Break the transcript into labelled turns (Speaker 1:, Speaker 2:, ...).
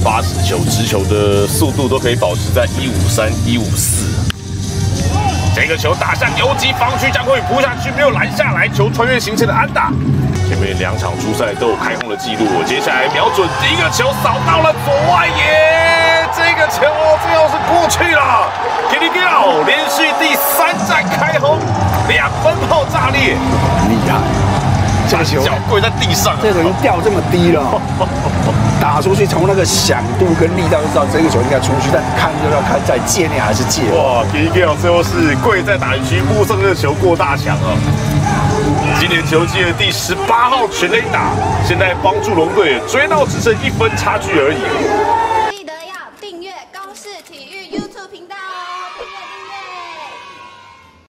Speaker 1: 80球，直球的速度都可以保持在153、154。这个球打向游击防区，江坤宇扑下去，没有拦下来，球穿越形成的安打。前面2场出赛都有开轰的记录，接下来瞄准第一个球，扫到了左外野，这个球最后是过去了。给你掉，连续第3战开轰，2分炮炸裂，
Speaker 2: 厉害！这个球
Speaker 1: 脚跪在地上，
Speaker 2: 这个球掉这么低了，打出去从那个响度跟力道就知道这个球应该出去，但看就要看在界内还是界外。
Speaker 1: 哇 k i g i l 最后是跪在打击区目送这个球过大墙啊！今年球季的第18号全垒打，现在帮助龙队追到只剩1分差距而已。